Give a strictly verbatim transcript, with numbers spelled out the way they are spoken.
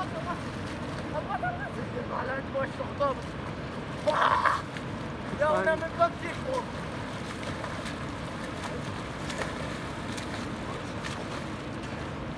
على عند واش تخطب يا انا من بكيكم